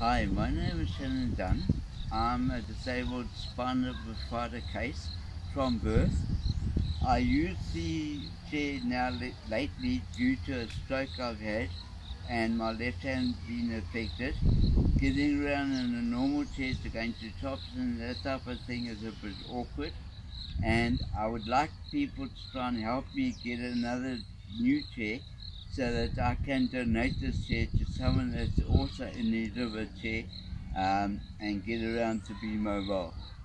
Hi, my name is Shannon. I'm a disabled spinal bifida case from birth. I use the chair now lately due to a stroke I've had and my left hand being affected. Getting around in a normal chair to going to shops and that type of thing is a bit awkward, and I would like people to try and help me get another new chair so that I can donate this chair to someone that's also in need of a chair and get around to be mobile.